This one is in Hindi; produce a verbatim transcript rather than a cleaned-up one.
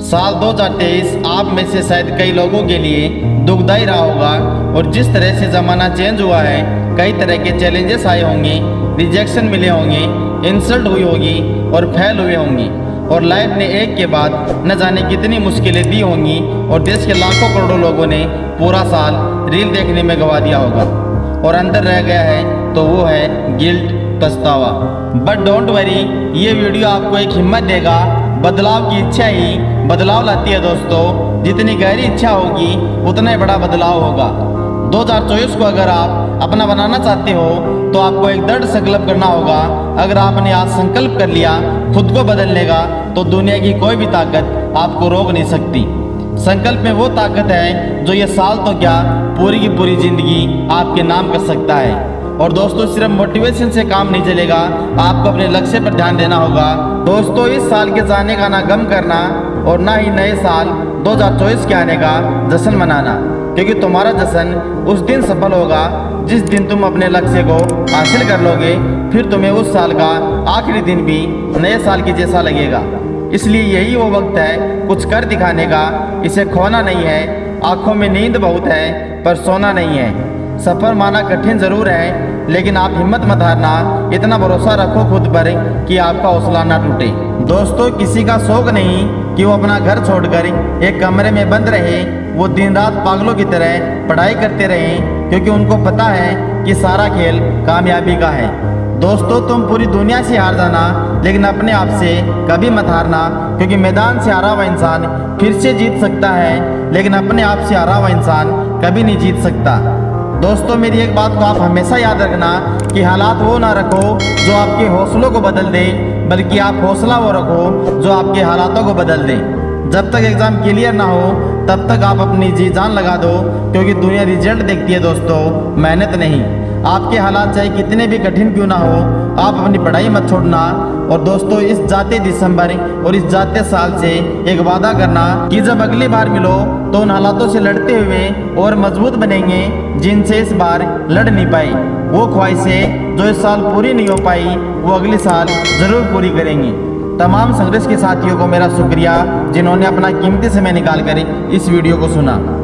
साल दो हज़ार तेईस आप में से शायद कई लोगों के लिए दुखदायी रहा होगा और जिस तरह से ज़माना चेंज हुआ है, कई तरह के चैलेंजेस आए होंगे, रिजेक्शन मिले होंगे, इंसल्ट हुई होगी और फेल हुए होंगी और लाइफ ने एक के बाद न जाने कितनी मुश्किलें दी होंगी और देश के लाखों करोड़ों लोगों ने पूरा साल रील देखने में गवा दिया होगा और अंदर रह गया है तो वो है गिल्ट, पछतावा। बट डोंट वरी, ये वीडियो आपको एक हिम्मत देगा। बदलाव की इच्छा ही बदलाव लाती है दोस्तों। जितनी गहरी इच्छा होगी उतना ही बड़ा बदलाव होगा। दो हज़ार चौबीस को अगर आप अपना बनाना चाहते हो तो आपको एक दृढ़ संकल्प करना होगा। अगर आपने आज संकल्प कर लिया खुद को बदलने का तो दुनिया की कोई भी ताकत आपको रोक नहीं सकती। संकल्प में वो ताकत है जो ये साल तो क्या पूरी की पूरी जिंदगी आपके नाम कर सकता है। और दोस्तों, सिर्फ मोटिवेशन से काम नहीं चलेगा, आपको अपने लक्ष्य पर ध्यान देना होगा। दोस्तों, इस साल के जाने का ना गम करना और ना ही नए साल दो हज़ार चौबीस के आने का जश्न मनाना, क्योंकि तुम्हारा जश्न उस दिन सफल होगा जिस दिन तुम अपने लक्ष्य को हासिल कर लोगे। फिर तुम्हें उस साल का आखिरी दिन भी नए साल की जैसा लगेगा। इसलिए यही वो वक्त है कुछ कर दिखाने का। इसे खोना नहीं है। आंखों में नींद बहुत है पर सोना नहीं है। सफर माना कठिन जरूर है, लेकिन आप हिम्मत मत हारना। इतना भरोसा रखो खुद पर कि आपका हौसला ना टूटे। दोस्तों, किसी का शौक नहीं कि वो अपना घर छोड़कर एक कमरे में बंद रहे। वो दिन रात पागलों की तरह पढ़ाई करते रहे, क्योंकि उनको पता है कि सारा खेल कामयाबी का है। दोस्तों, तुम पूरी दुनिया से हार जाना, लेकिन अपने आप से कभी मत हारना, क्योंकि मैदान से हारा हुआ इंसान फिर से जीत सकता है, लेकिन अपने आप से हारा हुआ इंसान कभी नहीं जीत सकता। दोस्तों, मेरी एक बात को आप हमेशा याद रखना कि हालात वो ना रखो जो आपके हौसलों को बदल दे, बल्कि आप हौसला वो रखो जो आपके हालातों को बदल दे। जब तक एग्ज़ाम क्लियर ना हो तब तक आप अपनी जी जान लगा दो, क्योंकि दुनिया रिजल्ट देखती है दोस्तों, मेहनत नहीं। आपके हालात चाहे कितने भी कठिन क्यों ना हो, आप अपनी पढ़ाई मत छोड़ना। और दोस्तों, इस जाते दिसंबर और इस जाते साल से एक वादा करना कि जब अगली बार मिलो तो उन हालातों से लड़ते हुए और मजबूत बनेंगे जिनसे इस बार लड़ नहीं पाई। वो ख्वाहिशें जो इस साल पूरी नहीं हो पाई वो अगले साल जरूर पूरी करेंगे। तमाम संघर्ष के साथियों को मेरा शुक्रिया जिन्होंने अपना कीमती समय निकाल कर इस वीडियो को सुना।